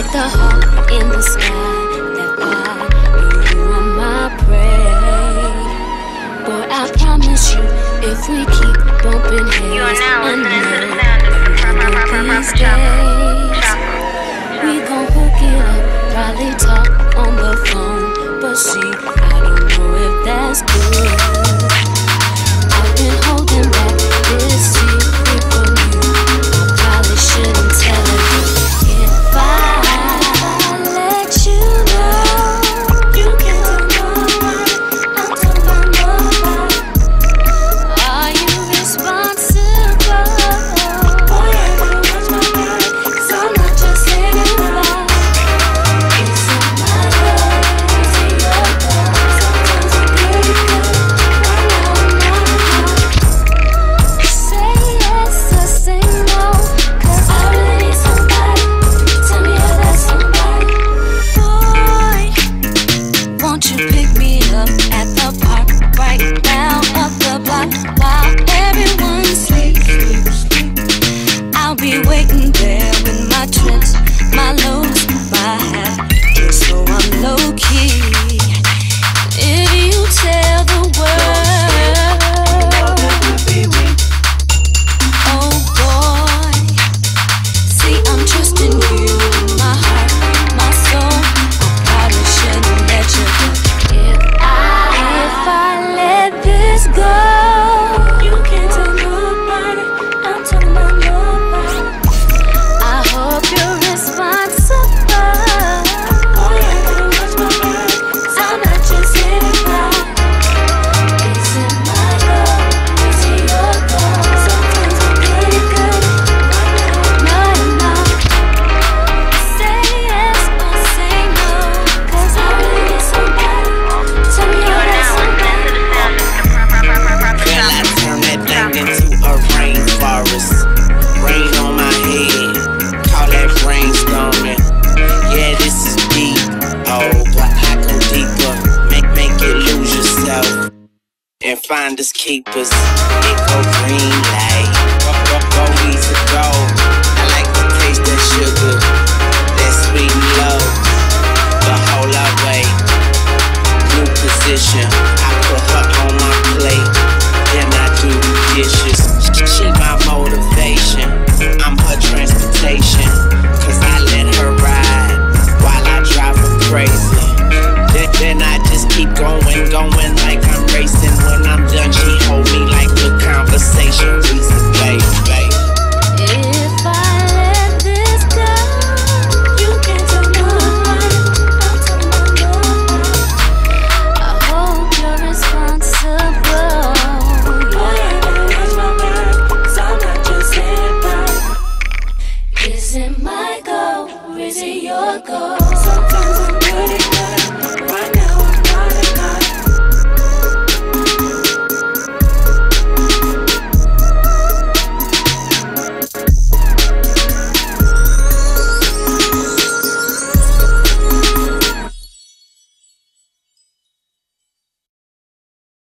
the heart in the sky. That why you are my prey. Boy, I promise you, if we keep bumping heads, You are now I listening to the know sound of these days we gon' hook it up, probably talk on the phone. But see, I don't know if that's good. I've been holding back this secret from you. I probably shouldn't tell you. If I let you know, you can't tell nobody. I'm talking about nobody. Are you responsible? Boy, I gotta watch my body, 'cause I'm not just saying goodbye. Is it my love? Is it your love? Sometimes I get it good. Right now I'm not high. Say yes or say no, 'cause I really need somebody. Tell me if that's somebody. Boy, won't you pick me up at the park right now, up the block, while everyone sleeps? I'll be waiting there with my tricks, my lows, my hat, just so I'm low key. If you tell the world, oh boy, see I'm trusting you, my heart, my soul. I probably shouldn't let you go. If I let this go, you can't tell nobody. I'm talking about nobody. I hope you're responsible. Oh yeah, I gotta watch my body, 'cause I'm not just hitting by. Is it my love? Is it your love? Sometimes I get it good. Right now, no. Say yes or say no, 'cause I really need somebody. Tell me You how are that's now listening to the sound of Girl, I turn that thing into a rainforest. Rain on my head, call that brainstorming. Yeah, this is deep. Oh, but I go deeper. Make it lose yourself and find us keepers. It go green light, go easy go. I like to taste that sugar, that sweet and low. The whole way, new position. I put her on my plate, then I do the dishes. She my motivation, I'm her transportation. 'Cause I let her ride while I drive her crazy. Then I just keep going like I'm racing. When I'm done, she hold me like a conversation.